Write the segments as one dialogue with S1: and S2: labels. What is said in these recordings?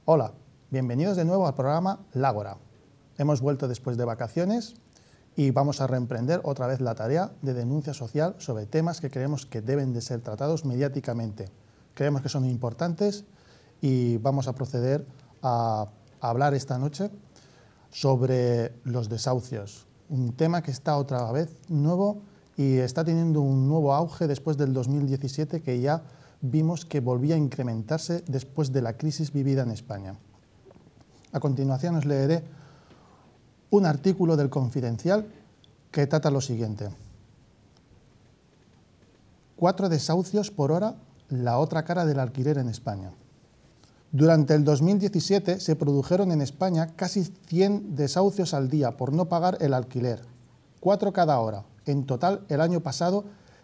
S1: Hola, bienvenidos de nuevo al programa L'Ágora. Hemos vuelto después de vacaciones y vamos a reemprender otra vez la tarea de denuncia social sobre temas que creemos que deben de ser tratados mediáticamente. Creemos que son importantes y vamos a proceder a hablar esta noche sobre los desahucios, un tema que está otra vez nuevo y está teniendo un nuevo auge después del 2017, que ya vimos que volvía a incrementarse después de la crisis vivida en España. A continuación os leeré un artículo del Confidencial que trata lo siguiente: 4 desahucios por hora, la otra cara del alquiler en España. Durante el 2017 se produjeron en España casi 100 desahucios al día por no pagar el alquiler, 4 cada hora. En total, el año pasado,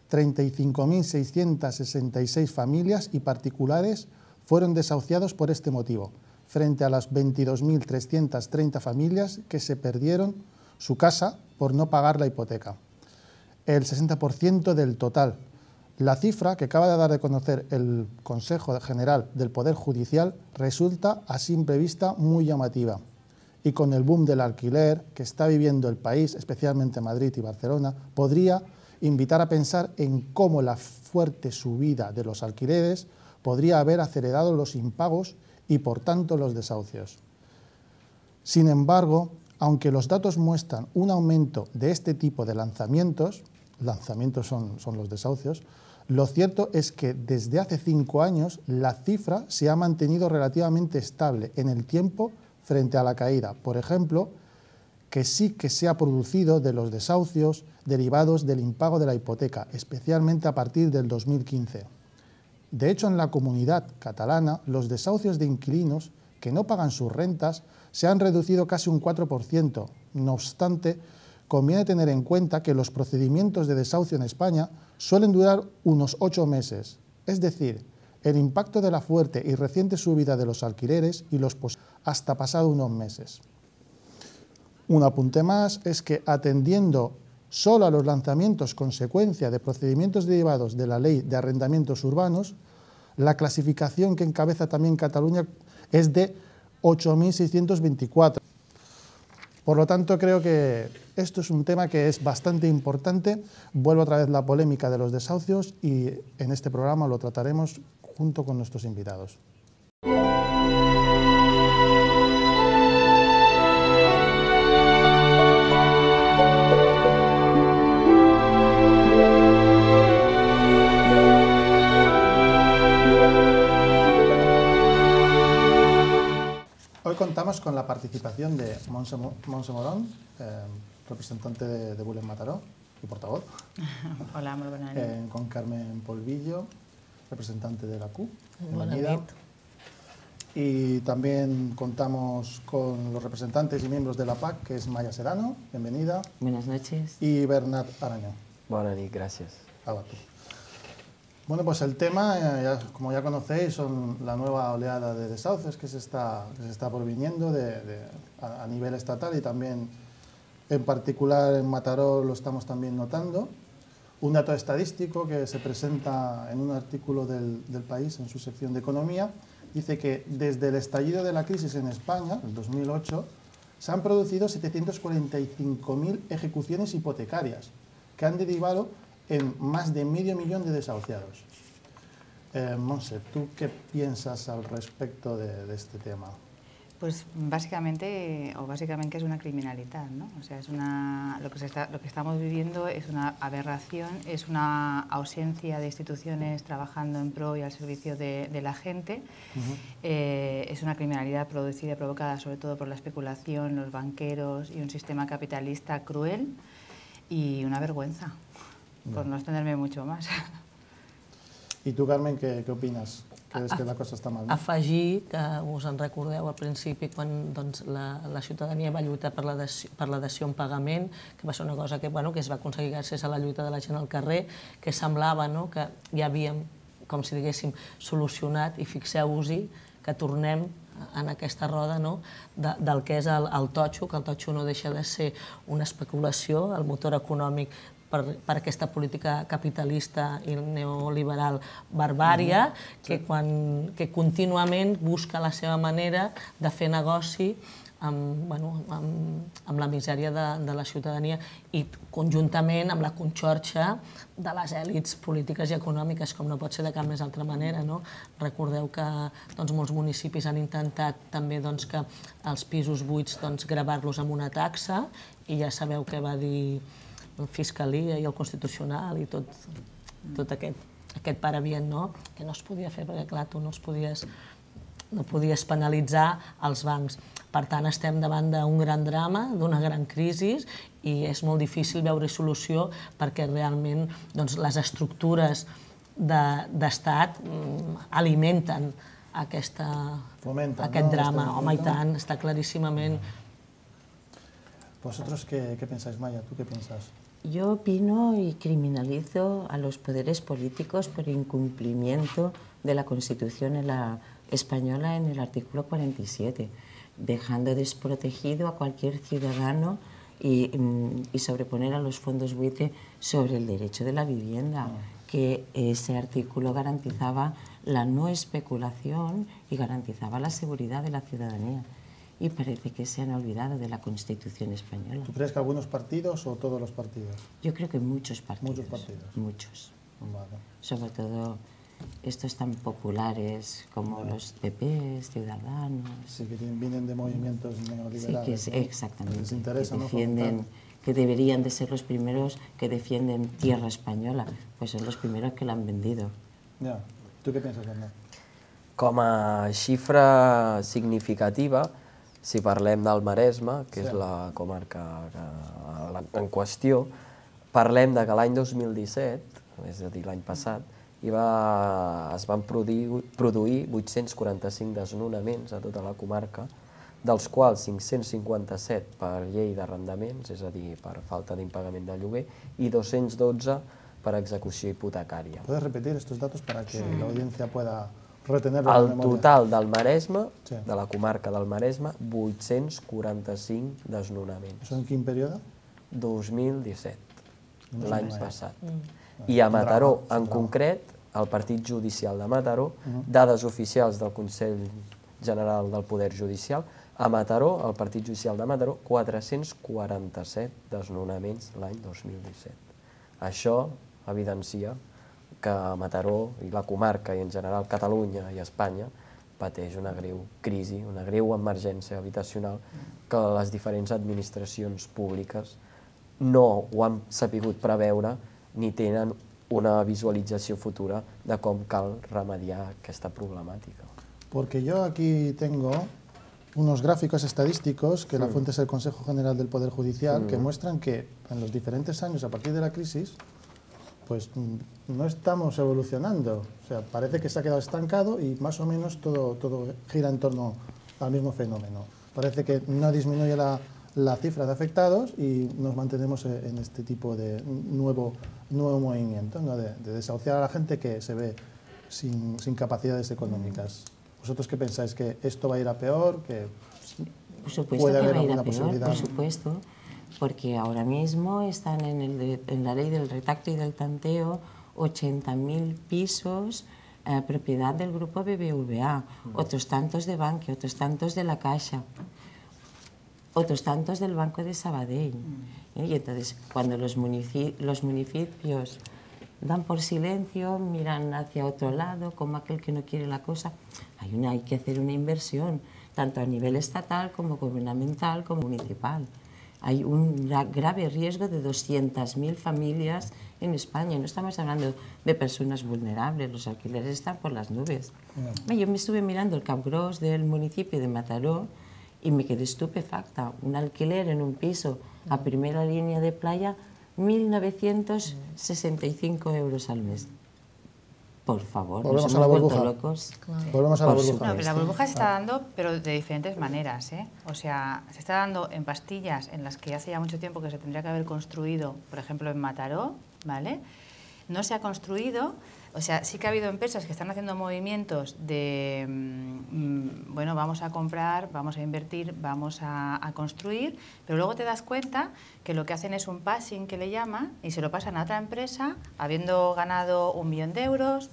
S1: 35.666 familias y particulares fueron desahuciados por este motivo, frente a las 22.330 familias que se perdieron su casa por no pagar la hipoteca, el 60% del total. La cifra que acaba de dar a conocer el Consejo General del Poder Judicial resulta a simple vista muy llamativa. Y con el boom del alquiler que está viviendo el país, especialmente Madrid y Barcelona, podría invitar a pensar en cómo la fuerte subida de los alquileres podría haber acelerado los impagos y, por tanto, los desahucios. Sin embargo, aunque los datos muestran un aumento de este tipo de lanzamientos son los desahucios, lo cierto es que desde hace 5 años la cifra se ha mantenido relativamente estable en el tiempo frente a la caída, por ejemplo, que sí que se ha producido de los desahucios derivados del impago de la hipoteca, especialmente a partir del 2015. De hecho, en la Comunidad Catalana, los desahucios de inquilinos que no pagan sus rentas se han reducido casi un 4%. No obstante, conviene tener en cuenta que los procedimientos de desahucio en España suelen durar unos 8 meses, es decir, el impacto de la fuerte y reciente subida de los alquileres y los hasta pasado unos meses. Un apunte más es que, atendiendo solo a los lanzamientos consecuencia de procedimientos derivados de la Ley de Arrendamientos Urbanos, la clasificación que encabeza también Cataluña es de 8.624. Por lo tanto, creo que esto es un tema que es bastante importante. Vuelvo otra vez la polémica de los desahucios y en este programa lo trataremos junto con nuestros invitados. Hoy contamos con la participación de Montse Morón, representante de Bullen Mataró y portavoz.
S2: Hola, muy buenas noches.
S1: Con Carmen Polvillo, representante de la CUP.
S2: Bienvenida.
S1: Y también contamos con los representantes y miembros de la PAC, que es Maya Serrano, bienvenida.
S3: Buenas noches.
S1: Y Bernat Arañó.
S4: Buenas noches, gracias.
S1: Bueno, pues el tema, como ya conocéis, son la nueva oleada de desahucios que se está proviniendo a nivel estatal y también en particular en Mataró lo estamos también notando. Un dato estadístico que se presenta en un artículo del País en su sección de Economía dice que desde el estallido de la crisis en España, en 2008, se han producido 745.000 ejecuciones hipotecarias que han derivado en más de 500.000 de desahuciados. Montse, ¿tú qué piensas al respecto de este tema?
S2: Pues básicamente es una criminalidad, ¿no? O sea, lo que estamos viviendo es una aberración, es una ausencia de instituciones trabajando en pro y al servicio de la gente. Es una criminalidad producida y provocada sobre todo por la especulación, los banqueros y un sistema capitalista cruel y una vergüenza. Por no extenderme mucho más.
S1: I tu, Carmen, què opines? Creus que la cosa està mal?
S3: Afegir que us en recordeu al principi quan la ciutadania va lluitar per la dació en pagament, que va ser una cosa que es va aconseguir gràcies a la lluita de la gent al carrer, que semblava que ja havíem, com si diguéssim, solucionat, i fixeu-vos-hi que tornem en aquesta roda del que és el totxo, que el totxo no deixa de ser una especulació, el motor econòmic per aquesta política capitalista i neoliberal barbària que contínuament busca la seva manera de fer negoci amb la misèria de la ciutadania i conjuntament amb la conxorxa de les èlits polítiques i econòmiques, com no pot ser de cap més altra manera. Recordeu que molts municipis han intentat també que els pisos buits gravar-los amb una taxa i ja sabeu què va dir la Fiscalia i el Constitucional i tot aquest paravient, que no es podia fer perquè, clar, tu no podies penalitzar els bancs. Per tant, estem davant d'un gran drama, d'una gran crisi, i és molt difícil veure solució perquè realment les estructures d'estat alimenten aquest drama. Home, i tant, està claríssimament.
S1: ¿Vosotros qué pensáis, Maya? ¿Tú qué piensas?
S4: Yo opino y criminalizo a los poderes políticos por incumplimiento de la Constitución española en el artículo 47, dejando desprotegido a cualquier ciudadano y sobreponer a los fondos buitre sobre el derecho de la vivienda, que ese artículo garantizaba la no especulación y garantizaba la seguridad de la ciudadanía. Y parece que se han olvidado de la Constitución española.
S1: ¿Tú crees que algunos partidos o todos los partidos?
S4: Yo creo que muchos partidos.
S1: Muchos partidos.
S4: Muchos.
S1: Vale.
S4: Sobre todo estos tan populares como los PP, Ciudadanos.
S1: Sí, que vienen de movimientos neoliberales.
S4: Sí, que exactamente.
S1: Les interesa,
S4: que defienden, que deberían de ser los primeros que defienden tierra española, pues son los primeros que la han vendido.
S1: Ja. Tu què penses, Bernat?
S5: Com a xifra significativa, si parlem del Maresme, que és la comarca en qüestió, parlem que l'any 2017, és a dir, l'any passat, es van produir 845 desnonaments a tota la comarca, dels quals 557 per llei d'arrendaments, és a dir, per falta d'impagament de lloguer, i 212 per execució hipotecària.
S1: ¿Puedes repetir estos datos para que la audiencia pueda retenerlo en
S5: El
S1: memoria?
S5: total del Maresme, de la comarca del Maresme, 845 desnonaments.
S1: ¿Eso en quin període?
S5: 2017, l'any passat. I a Mataró, en concret, el Partit Judicial de Mataró, dades oficials del Consell General del Poder Judicial, a Mataró, el Partit Judicial de Mataró, 447 desnonaments l'any 2017. Això evidencia que Mataró i la comarca, i en general Catalunya i Espanya, pateix una greu crisi, una greu emergència habitacional que les diferents administracions públiques no ho han sapigut preveure ni tenen una visualització futura de com cal remediar aquesta problemàtica.
S1: Porque yo aquí tengo unos gráficos estadísticos que la fuente es el Consejo General del Poder Judicial que muestran que en los diferentes años a partir de la crisis pues no estamos evolucionando. O sea, parece que se ha quedado estancado y más o menos todo gira en torno al mismo fenómeno. Parece que no disminuye la cifra de afectados y nos mantenemos en este tipo de nuevo movimiento, ¿no? de desahuciar a la gente que se ve sin capacidades económicas. ¿Vosotros qué pensáis? ¿Que esto va a ir a peor? ¿Que
S4: por supuesto
S1: puede
S4: que
S1: haber
S4: va a ir a
S1: alguna
S4: peor,
S1: posibilidad?
S4: por supuesto, porque ahora mismo están en la ley del retacto y del tanteo 80.000 pisos propiedad del grupo BBVA, otros tantos de Bankia, otros tantos de la Caixa, otros tantos del Banco de Sabadell. Y entonces, cuando los municipios dan por silencio, miran hacia otro lado, como aquel que no quiere la cosa, hay que hacer una inversión, tanto a nivel estatal como gubernamental como municipal. Hay un grave riesgo de 200.000 familias en España. No estamos hablando de personas vulnerables, los alquileres están por las nubes. Yo me estuve mirando el Cap Gros del municipio de Mataró y me quedé estupefacta. Un alquiler en un piso a primera línea de playa, 1.965 euros al mes. Por favor,
S1: Volvemos
S4: nos
S1: a la
S4: hemos vuelto
S1: burbuja.
S4: locos.
S1: Volvemos a la
S4: Por
S1: burbuja.
S2: No, pero la burbuja se está dando, pero de diferentes maneras, ¿eh? O sea, se está dando en pastillas en las que hace ya mucho tiempo que se tendría que haber construido, por ejemplo, en Mataró, ¿vale? No se ha construido, O sea, sí que ha habido empresas que están haciendo movimientos de, bueno, vamos a comprar, vamos a invertir, vamos a construir, pero luego te das cuenta que lo que hacen es un passing, que le llaman, y se lo pasan a otra empresa, habiendo ganado 1 millón de euros,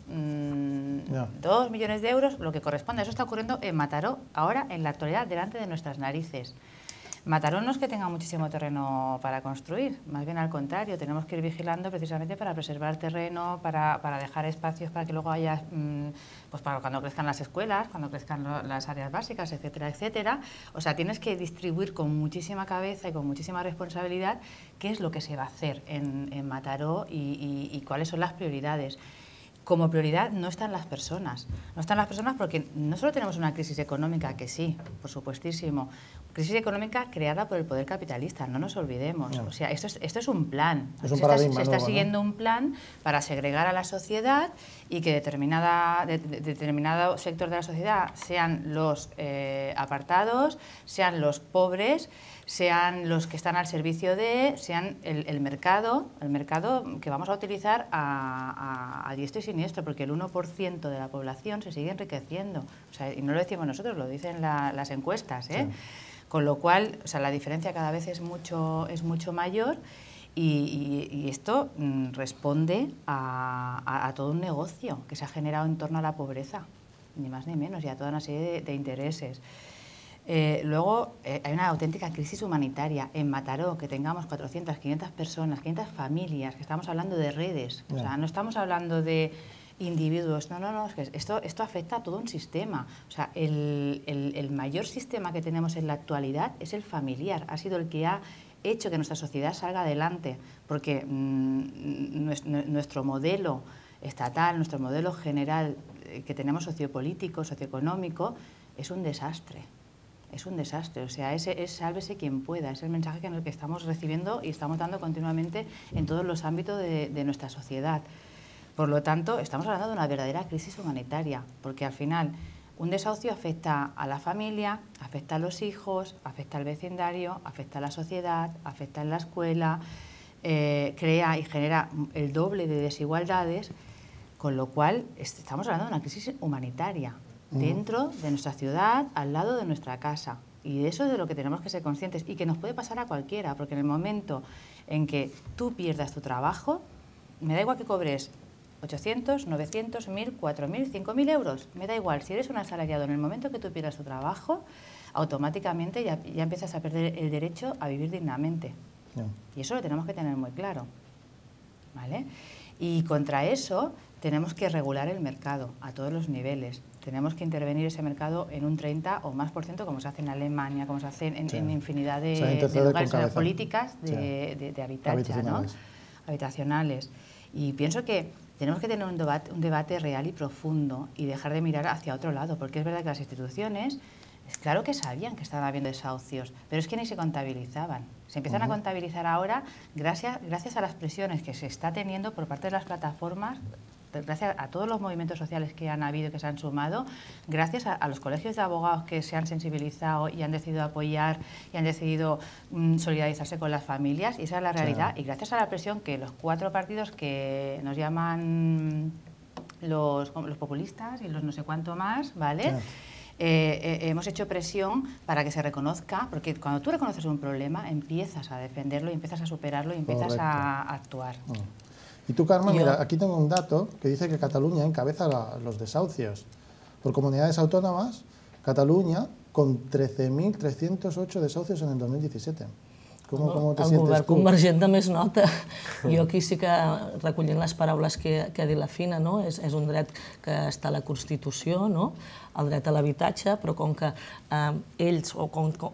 S2: 2 millones de euros, lo que corresponde. Eso está ocurriendo en Mataró, ahora, en la actualidad, delante de nuestras narices. Mataró no es que tenga muchísimo terreno para construir, más bien al contrario, tenemos que ir vigilando precisamente para preservar terreno, para dejar espacios para que luego haya, pues para cuando crezcan las escuelas, cuando crezcan las áreas básicas, etcétera, etcétera. O sea, tienes que distribuir con muchísima cabeza y con muchísima responsabilidad qué es lo que se va a hacer en Mataró y cuáles son las prioridades. Como prioridad no están las personas. No están las personas porque no solo tenemos una crisis económica, que sí, por supuestísimo, crisis económica creada por el poder capitalista, no nos olvidemos. No. O sea, esto es un plan.
S1: Es un paradigma
S2: se está
S1: nuevo,
S2: siguiendo,
S1: ¿no?,
S2: un plan para segregar a la sociedad y que determinado sector de la sociedad sean los apartados, sean los pobres, sean los que están al servicio de, sean el mercado que vamos a utilizar a diestro y siniestro, porque el 1% de la población se sigue enriqueciendo. O sea, y no lo decimos nosotros, lo dicen las encuestas, ¿eh? Sí. Con lo cual, o sea, la diferencia cada vez es mucho mayor y esto responde a todo un negocio que se ha generado en torno a la pobreza, ni más ni menos, y a toda una serie de intereses. Luego hay una auténtica crisis humanitaria. En Mataró, que tengamos 400, 500 personas, 500 familias, que estamos hablando de redes, o sea, no estamos hablando de individuos, no, es que esto afecta a todo un sistema. O sea, el mayor sistema que tenemos en la actualidad es el familiar, ha sido el que ha hecho que nuestra sociedad salga adelante, porque nuestro modelo estatal, nuestro modelo general que tenemos sociopolítico, socioeconómico, es un desastre. Es un desastre, o sea, es sálvese quien pueda, es el mensaje que estamos recibiendo y estamos dando continuamente en todos los ámbitos de nuestra sociedad. Por lo tanto, estamos hablando de una verdadera crisis humanitaria, porque al final un desahucio afecta a la familia, afecta a los hijos, afecta al vecindario, afecta a la sociedad, afecta a la escuela, crea y genera el doble de desigualdades, con lo cual estamos hablando de una crisis humanitaria dentro de nuestra ciudad, al lado de nuestra casa. Y de eso es de lo que tenemos que ser conscientes y que nos puede pasar a cualquiera, porque en el momento en que tú pierdas tu trabajo, me da igual que cobres 800, 900, 1.000, 4.000, 5.000 euros, me da igual. Si eres un asalariado, en el momento que tú pierdas tu trabajo, automáticamente ya empiezas a perder el derecho a vivir dignamente. Y eso lo tenemos que tener muy claro, ¿vale? Y contra eso tenemos que regular el mercado a todos los niveles. Tenemos que intervenir ese mercado en un 30 o más %, como se hace en Alemania, como se hace en infinidad de lugares, en políticas de habitatge, ¿no? Habitacionales. Y pienso que tenemos que tener un debate real y profundo y dejar de mirar hacia otro lado, porque es verdad que las instituciones, es claro que sabían que estaban habiendo desahucios, pero es que ni se contabilizaban. Se empiezan a contabilizar ahora gracias a las presiones que se está teniendo por parte de las plataformas, gracias a todos los movimientos sociales que han habido y que se han sumado, gracias a los colegios de abogados que se han sensibilizado y han decidido apoyar y han decidido solidarizarse con las familias, y esa es la realidad. Y gracias a la presión que los 4 partidos que nos llaman los populistas y los no sé cuánto más, ¿vale? Hemos hecho presión para que se reconozca, porque cuando tú reconoces un problema, empiezas a defenderlo, y empiezas a superarlo y empiezas a actuar.
S1: Y tú, Carmen, mira, aquí tengo un dato que dice que Cataluña encabeza los desahucios. Por comunidades autónomas, Cataluña con 13.308 desahucios en el 2017. Com te sientes tu?
S3: El govern convergent de més nota. Jo aquí sí que, recollint les paraules que ha dit la Fina, és un dret que està a la Constitució, el dret a l'habitatge, però com que ells o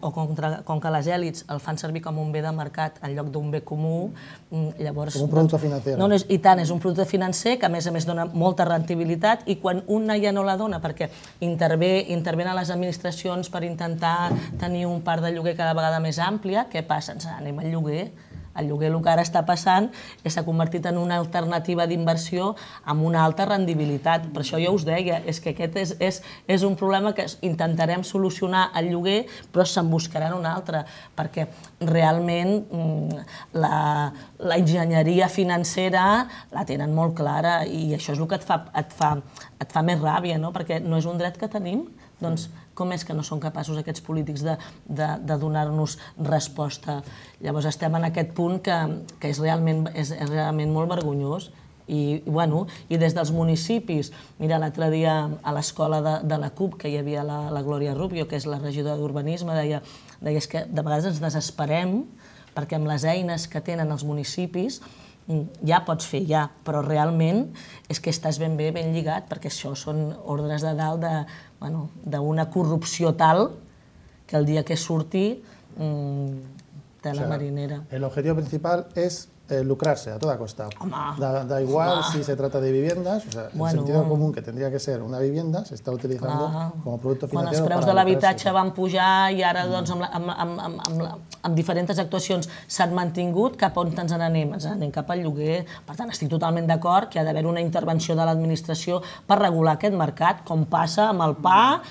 S3: com que les èlits el fan servir com un bé de mercat en lloc d'un bé comú, llavors...
S1: Com un producte financer.
S3: I tant, és un producte financer que a més dona molta rendibilitat, i quan una ja no la dona perquè intervé a les administracions per intentar tenir un parc de lloguer cada vegada més àmplia, què passa? Ens anem al lloguer El lloguer, el que ara està passant, s'ha convertit en una alternativa d'inversió amb una alta rendibilitat. Per això jo us deia, és que aquest és un problema que intentarem solucionar al lloguer, però se'n buscaran un altre, perquè realment la enginyeria financera la tenen molt clara i això és el que et fa més ràbia, perquè no és un dret que tenim. Doncs com és que no són capaços aquests polítics de donar-nos resposta? Llavors estem en aquest punt que és realment molt vergonyós. I des dels municipis, mira, l'altre dia a l'escola de la CUP, que hi havia la Glòria Rubio, que és la regidora d'Urbanisme, deia que de vegades ens desesperem perquè amb les eines que tenen els municipis ja pots fer, però realment és que estàs ben lligat, perquè això són ordres de dalt d'una corrupció tal que el dia que surti tela marinera.
S1: El objetivo principal es lucrarse a toda costa. Da igual si se trata de viviendas, o sea, el sentido común que tendría que ser una vivienda se está utilizando como producto financiero.
S3: Quan els preus de l'habitatge van pujar i ara amb diferents actuacions s'han mantingut, cap on ens n'anem? Ens n'anem cap al lloguer. Per tant, estic totalment d'acord que hi ha d'haver una intervenció de l'administració per regular aquest mercat, com passa amb el pa,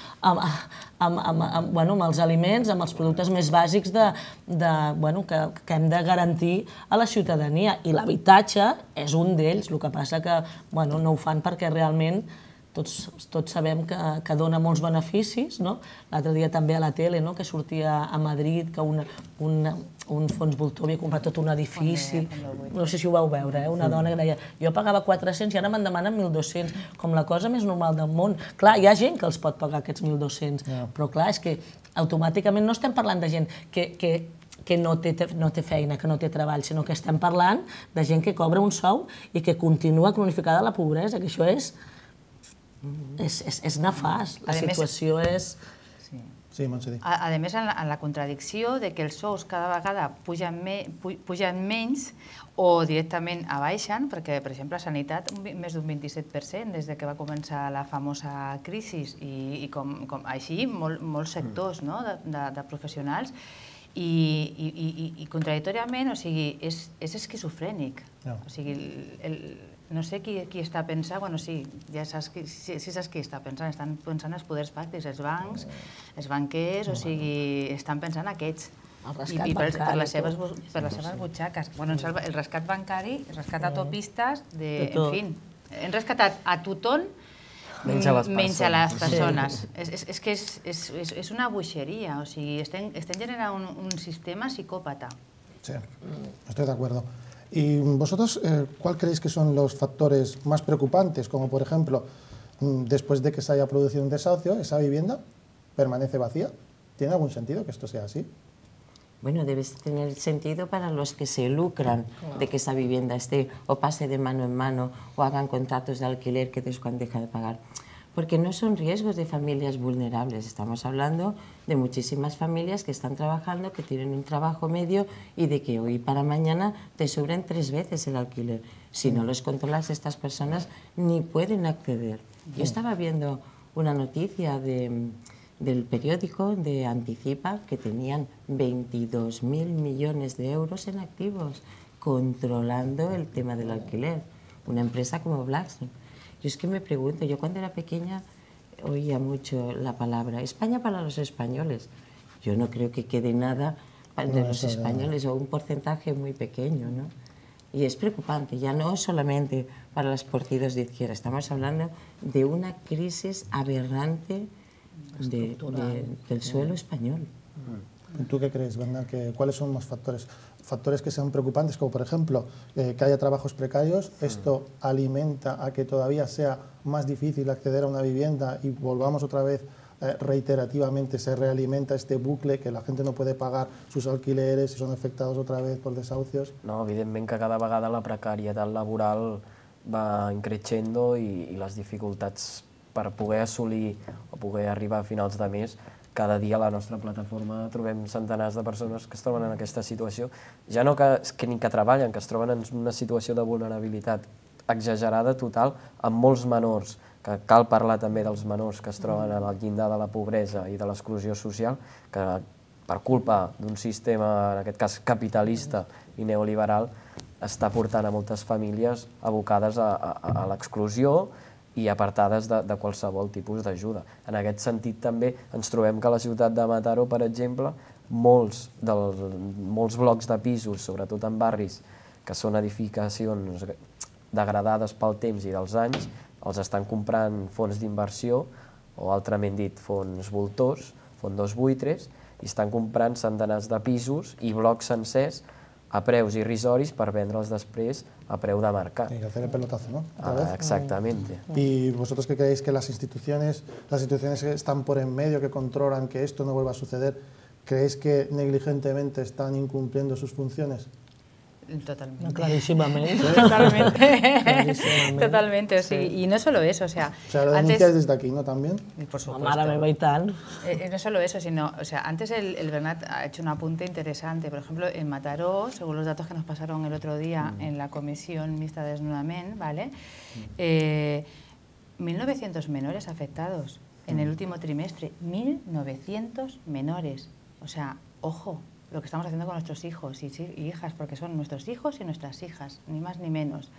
S3: amb els aliments, amb els productes més bàsics que hem de garantir a la ciutadania. I l'habitatge és un d'ells, el que passa que no ho fan perquè realment tots sabem que dona molts beneficis. L'altre dia també a la tele, que sortia a Madrid que un fons voltor havia comprat tot un edifici, no sé si ho vau veure, una dona que deia jo pagava 400 i ara me'n demanen 1.200, com la cosa més normal del món. Clar, hi ha gent que els pot pagar aquests 1.200, però clar, és que automàticament no estem parlant de gent que no té feina, que no té treball, sinó que estem parlant de gent que cobra un sou i que continua cronificada la pobresa, que això és nefast. La situació és...
S1: Sí, Montse.
S2: A més, en la contradicció de que els sous cada vegada pugen menys o directament abaixen, perquè, per exemple, a Sanitat més d'un 27% des que va començar la famosa crisi i així molts sectors de professionals i contradictòriament, o sigui, és esquizofrènic. O sigui, no sé qui està pensant, sí, ja saps qui està pensant, estan pensant els poders fàctics, els bancs, els banquers, o sigui, estan pensant aquests. I per les seves butxaques. El rescat bancari, el rescat autopistes, en fi, hem rescatat a tothom menys a les persones. És que és una boixeria, o sigui, estem generant un sistema psicòpata.
S1: Sí, estoy de acuerdo. ¿Y vosotros cuál creéis que son los factores más preocupantes? Como por ejemplo, después de que se haya producido un desahucio, esa vivienda permanece vacía. ¿Tiene algún sentido que esto sea así?
S4: Bueno, debe tener sentido para los que se lucran de que esa vivienda esté o pase de mano en mano o hagan contratos de alquiler que después deja de pagar. Porque no son riesgos de familias vulnerables, estamos hablando de muchísimas familias que están trabajando, que tienen un trabajo medio y de que hoy para mañana te sobran 3 veces el alquiler. Si no los controlas, estas personas ni pueden acceder. Yo estaba viendo una noticia del periódico de Anticipa que tenían 22.000 millones de euros en activos controlando el tema del alquiler, una empresa como Blackstone. Yo es que me pregunto, yo cuando era pequeña oía mucho la palabra España para los españoles. Yo no creo que quede nada de los españoles o un porcentaje muy pequeño, ¿no? Y es preocupante, ya no solamente para los partidos de izquierda, estamos hablando de una crisis aberrante del suelo español.
S1: ¿Tú qué crees, Bernal? ¿Cuáles son más factores? Factores que sean preocupantes, como por ejemplo que haya trabajos precarios. Esto alimenta a que todavía sea más difícil acceder a una vivienda y volvamos otra vez reiterativamente, se realimenta este bucle que la gente no puede pagar sus alquileres y son afectados otra vez por desahucios.
S5: No, evidentment que cada vegada la precarietat laboral va increixendo i les dificultats per poder assolir o poder arribar a finals de mes, cada dia a la nostra plataforma trobem centenars de persones que es troben en aquesta situació, ja no ni que treballen, que es troben en una situació de vulnerabilitat exagerada total, amb molts menors, que cal parlar també dels menors que es troben al llindar de la pobresa i de l'exclusió social, que per culpa d'un sistema, en aquest cas capitalista i neoliberal, està portant a moltes famílies abocades a l'exclusió i apartades de qualsevol tipus d'ajuda. En aquest sentit també ens trobem que a la ciutat de Mataró, per exemple, molts blocs de pisos, sobretot en barris que són edificacions degradades pel temps i dels anys, els estan comprant fons d'inversió, o altrament dit, fons voltors, fondos buitres, i estan comprant centenars de pisos i blocs sencers a preus irrisoris per vendre'ls després a preu de mercat.
S1: Y hacer el pelotazo, ¿no?
S5: Exactamente.
S1: ¿Y vosotros qué creéis que las instituciones que están por en medio, que controlan que esto no vuelva a suceder, creéis que negligentemente están incumpliendo sus funciones?
S2: Totalmente.
S3: Clarísimamente.
S2: Totalmente, sí. Y no solo eso, o sea...
S1: O sea, lo denunciáis desde aquí, ¿no? También.
S2: Por supuesto.
S3: Mare meva, i tant.
S2: No solo eso, sino, o sea, antes el Bernat ha hecho un apunte interesante. Por ejemplo, en Mataró, según los datos que nos pasaron el otro día en la Comisión Mixta de Desnudament, ¿vale? 1.900 menores afectados en el último trimestre. 1.900 menores. O sea, ojo, lo que estamos haciendo con nuestros hijos y hijas, porque son nuestros hijos y nuestras hijas, ni más ni menos.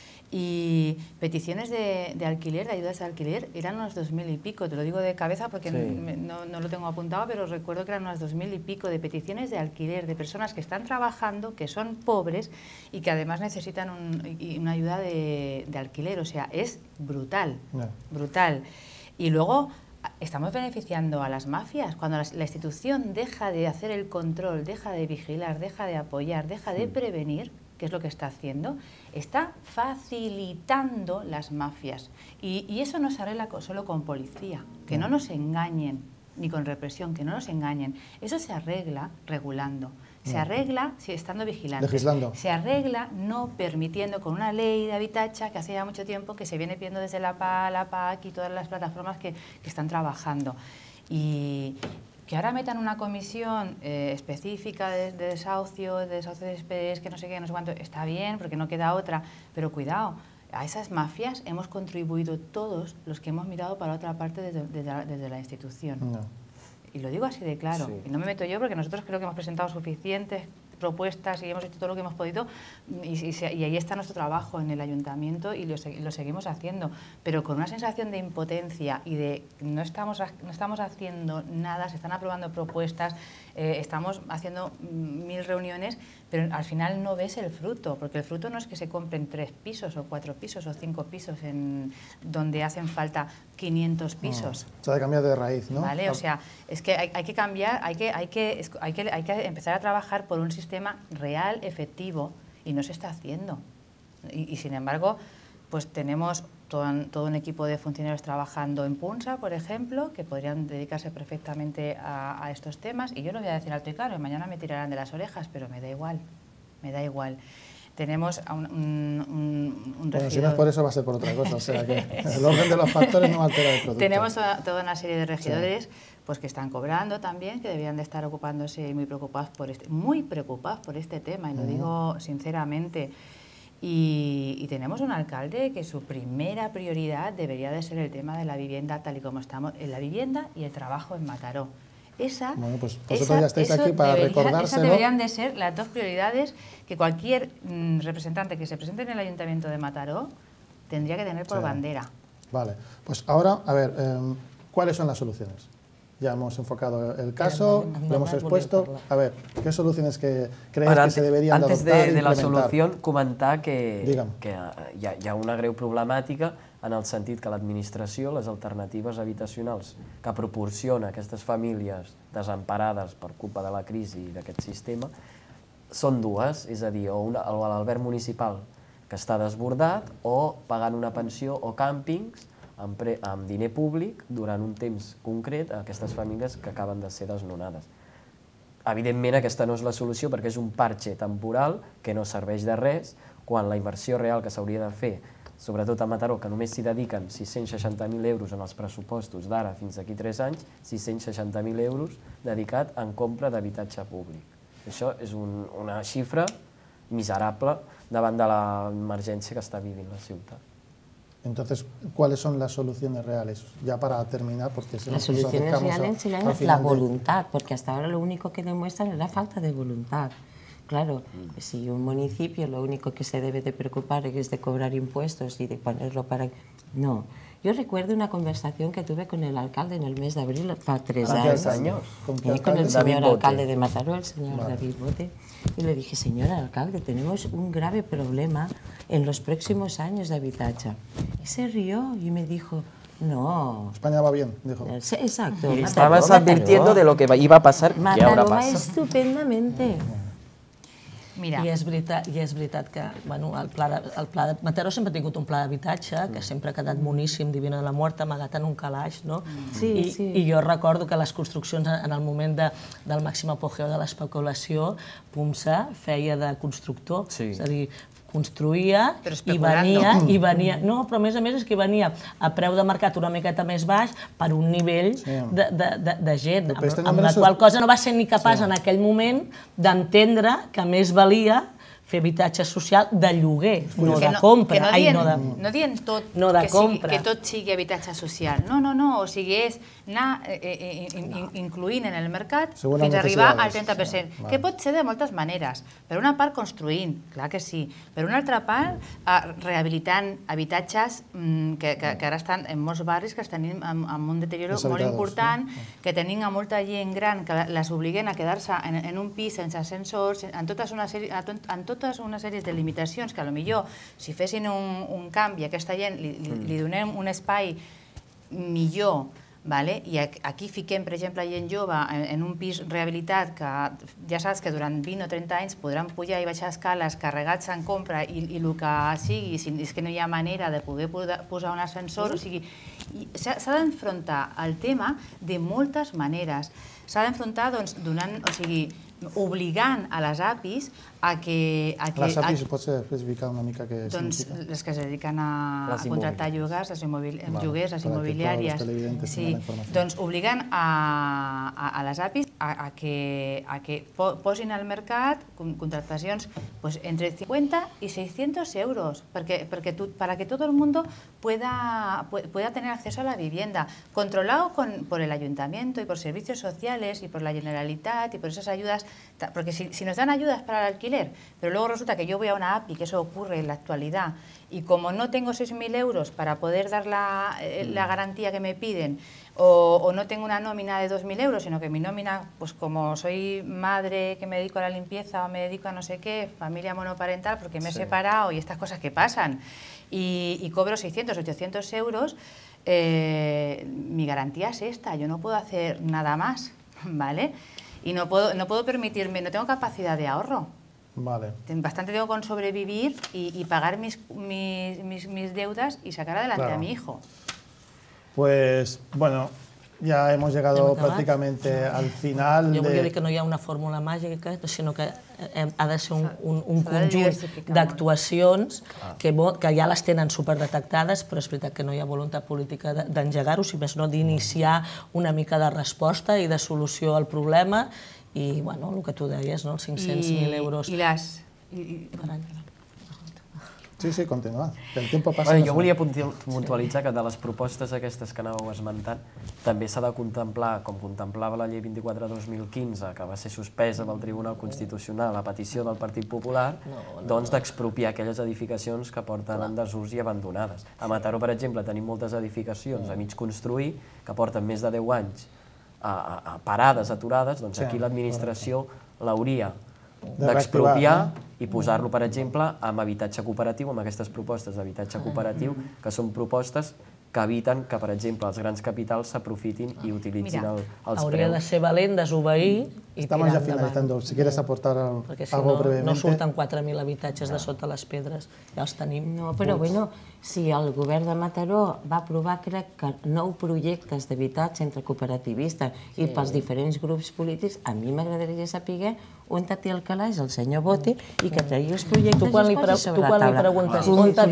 S2: Y peticiones de alquiler, de ayudas de alquiler, eran unos 2.000 y pico, te lo digo de cabeza porque no lo tengo apuntado, pero recuerdo que eran unas 2.000 y pico de peticiones de alquiler de personas que están trabajando, que son pobres y que además necesitan una ayuda de alquiler, o sea, es brutal, brutal. Y luego estamos beneficiando a las mafias. Cuando la institución deja de hacer el control, deja de vigilar, deja de apoyar, deja de prevenir, que es lo que está haciendo, está facilitando las mafias. Y eso no se arregla solo con policía, que no nos engañen, ni con represión, que no nos engañen. Eso se arregla regulando. Se arregla estando vigilantes.
S1: Legislando. Se
S2: arregla no permitiendo con una ley de habitatge que hace ya mucho tiempo que se viene pidiendo desde la PAC y todas las plataformas que están trabajando. Y que ahora metan una comisión específica de desahucio de expedientes, que no sé qué, no sé cuánto, está bien porque no queda otra, pero cuidado, a esas mafias hemos contribuido todos los que hemos mirado para otra parte desde la institución. Y lo digo así de claro, y no me meto yo porque nosotros creo que hemos presentado suficientes propuestas y hemos hecho todo lo que hemos podido y ahí está nuestro trabajo en el ayuntamiento y lo seguimos haciendo, pero con una sensación de impotencia y de no estamos haciendo nada, se están aprobando propuestas, estamos haciendo 1000 reuniones, pero al final no ves el fruto, porque el fruto no es que se compren 3 pisos o 4 pisos o 5 pisos donde hacen falta 500 pisos.
S1: Se ha de cambiar de raíz, ¿no?
S2: ¿Vale? O sea, es que hay que cambiar, hay que empezar a trabajar por un sistema real, efectivo, y no se está haciendo. Y sin embargo, pues tenemos todo un equipo de funcionarios trabajando en Punsa, por ejemplo, que podrían dedicarse perfectamente a estos temas, y yo lo voy a decir alto y claro, mañana me tirarán de las orejas, pero me da igual, me da igual. Tenemos un
S1: bueno, si no es por eso va a ser por otra cosa, o sea que el orden de los factores no altera el producto.
S2: Tenemos toda una serie de regidores pues que están cobrando también, que deberían de estar ocupándose y muy preocupados por este tema, y lo digo sinceramente. Y tenemos un alcalde que su primera prioridad debería de ser el tema de la vivienda, tal y como estamos, en la vivienda y el trabajo en Mataró.
S1: Bueno, pues vosotros ya estáis aquí para recordárselo.
S2: Esas deberían de ser las dos prioridades que cualquier representante que se presente en el Ayuntamiento de Mataró tendría que tener por bandera.
S1: Vale, pues ahora, a ver, ¿cuáles son las soluciones? Ya hemos enfocado el caso, lo hemos expuesto. A ver, ¿qué soluciones creéis que se deberían de adoptar
S5: Antes de la solució, comentar que hi ha una greu problemàtica en el sentit que l'administració, les alternatives habitacionals que proporciona a aquestes famílies desemparades per culpa de la crisi d'aquest sistema, són dues, és a dir, o l'alberg municipal que està desbordat o pagant una pensió o càmpings amb diner públic durant un temps concret a aquestes famílies que acaben de ser desnonades. Evidentment, aquesta no és la solució perquè és un parche temporal que no serveix de res quan la inversió real que s'hauria de fer, sobretot a Mataró, que només s'hi dediquen 660.000 euros en els pressupostos d'ara fins d'aquí 3 anys, 660.000 euros dedicat en compra d'habitatge públic. Això és una xifra miserable davant de l'emergència que està vivint la ciutat.
S1: Entonces, ¿cuáles son las soluciones reales? Ya para terminar, porque
S4: las soluciones reales serían la voluntad, porque hasta ahora lo único que demuestran es la falta de voluntad. Claro, si un municipio lo único que se debe de preocupar es de cobrar impuestos y de ponerlo para... No. Yo recuerdo una conversación que tuve con el alcalde en el mes de abril, hace 3 años. Con el señor alcalde de Mataró, el señor David Bote. Y le dije, señor alcalde, tenemos un grave problema en los próximos años de habitaje. Y se rió y me dijo, no.
S1: España va bien, dijo.
S4: Exacto.
S5: Y estabas advirtiendo de lo que iba a pasar y ahora pasa.
S4: Mataró va estupendamente.
S2: Mira.
S3: I és veritat que el pla de Mataró sempre ha tingut un pla d'habitatge que sempre ha quedat moníssim, divina de la mort, amagat en un calaix, no? I jo recordo que les construccions en el moment del màxim apogeu de l'especulació, PUMSA feia de constructor, és a dir, construïa i venia... No, però a més és que venia a preu de mercat una miqueta més baix per un nivell de gent, amb la qual cosa no va ser ni capaç en aquell moment d'entendre que més valia fer habitatge social de lloguer, no de compra.
S2: No dient tot que tot sigui habitatge social. No, o sigui, és anar incloent en el mercat fins a arribar al 30%, que pot ser de moltes maneres. Per una part, construint, clar que sí. Per una altra part, rehabilitant habitatges que ara estan en molts barris que estan amb un deterioro molt important, que tenim a molta gent gran que les obliguen a quedar-se en un pis sense ascensors, en totes una sèrie de limitacions que potser si fessin un canvi a aquesta gent li donem un espai millor, i aquí fiquem, per exemple, gent jove en un pis rehabilitat que ja saps que durant 20 o 30 anys podran pujar i baixar escales carregats en compra i el que sigui, és que no hi ha manera de poder posar un ascensor, o sigui, s'ha d'enfrontar el tema de moltes maneres. S'ha d'enfrontar donant, o sigui, obligant a les APIs a que...
S1: Les APIs pots especificar una mica què significa?
S2: Doncs les que es dediquen a contractar lloguers, les immobiliàries. Doncs obligant a les APIs a que posin al mercat contratacions entre 50 y 600 euros para que todo el mundo pueda tener acceso a la vivienda, controlado por el ayuntamiento y por servicios sociales y por la Generalitat y por esas ayudas, porque si nos dan ayudas para el alquiler, pero luego resulta que yo voy a una API, que eso ocurre en la actualidad, y como no tengo 6.000 euros para poder dar la garantía que me piden, o no tengo una nómina de 2.000 euros, sino que mi nómina, pues como soy madre que me dedico a la limpieza o me dedico a no sé qué, familia monoparental, porque me he separado y estas cosas que pasan, y cobro 600, 800 euros, mi garantía es esta, yo no puedo hacer nada más, ¿vale? Y no puedo permitirme, no tengo capacidad de ahorro.
S1: Vale.
S2: Bastante tengo con sobrevivir y pagar mis deudas y sacar adelante a mi hijo.
S1: Pues, bueno, ya hemos llegado prácticamente al final.
S3: Jo volia dir que no hi ha una fórmula màgica, sinó que ha de ser un conjunt d'actuacions que ja les tenen superdetectades, però és veritat que no hi ha voluntat política d'engegar-ho, si més no d'iniciar una mica de resposta i de solució al problema. I, bueno, el que tu deies, els 500.000 euros per any.
S1: Sí, continua. El temps passa.
S5: Jo volia puntualitzar que de les propostes aquestes que anàveu esmentant també s'ha de contemplar, com contemplava la llei 24/2015, que va ser suspesa pel Tribunal Constitucional a petició del Partit Popular, doncs d'expropiar aquelles edificacions que porten en desús i abandonades. A Mataró, per exemple, tenim moltes edificacions a mig construir que porten més de 10 anys parades, aturades, doncs aquí l'administració l'hauria d'expropiar i posar-lo, per exemple, amb habitatge cooperatiu, amb aquestes propostes d'habitatge cooperatiu, que són propostes que eviten que, per exemple, els grans capitals s'aprofitin i utilitzin els preus.
S3: Hauria de ser valent, desobeir i tirar endavant.
S1: Estamos ya finalizando. Si quieres aportar algo brevemente.
S3: No surten 4.000 habitatges de sota les pedres, ja els tenim.
S4: No, però bueno, si el govern de Mataró va aprovar, crec que 9 projectes d'habitatge entre cooperativistes i pels diferents grups polítics, a mi m'agradaria saber on té el calaix el senyor Bote i que tregui els projectes i els posi sobre la taula.
S3: Tu quan li preguntes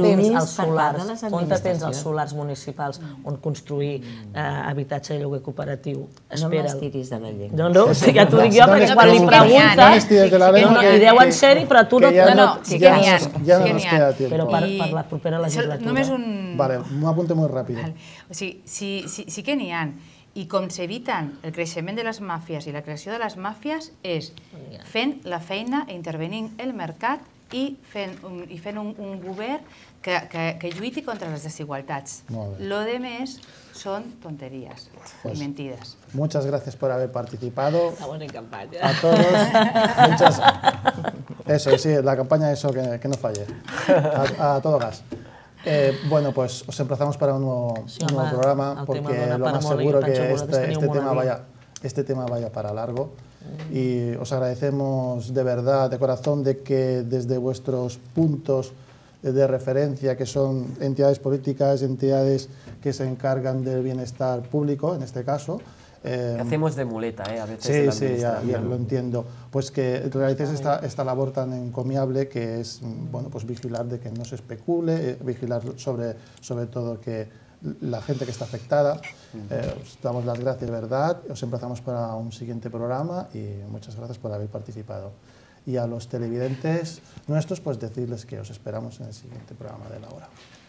S3: on tens els solars municipals on construir habitatge de lloguer cooperatiu,
S4: no m'estiris de la llengua.
S3: No, ja t'ho dic dic jo, perquè quan li pregunten, li deuen ser-hi, però tu no...
S2: Sí que n'hi ha.
S1: Ja no nos queda tiempo.
S3: Però per la propera legislatura.
S2: Només un...
S1: Vale, un apunte muy rápido.
S2: O sigui, sí que n'hi ha. I com s'eviten el creixement de les màfies i la creació de les màfies és fent la feina, intervenint el mercat i fent un govern que lluiti contra les desigualtats. Lo de més son tonterías y mentiras.
S1: Muchas gracias por haber participado.
S3: La buena campaña.
S1: A todos. Eso, sí, la campaña, eso, que no falle. A todo gas. Bueno, pues os emplazamos para un nuevo programa, porque lo más seguro que este tema vaya para largo. Y os agradecemos de verdad, de corazón, de que desde vuestros puntos de referencia, que son entidades políticas, entidades que se encargan del bienestar público, en este caso.
S5: Hacemos de muleta, a veces.
S1: Sí, ya lo entiendo. Pues que realicéis esta labor tan encomiable que es, bueno, pues vigilar de que no se especule, vigilar sobre todo que la gente que está afectada. Os damos las gracias de verdad, os emplazamos para un siguiente programa y muchas gracias por haber participado. Y a los televidentes nuestros, pues decirles que os esperamos en el siguiente programa de La Hora.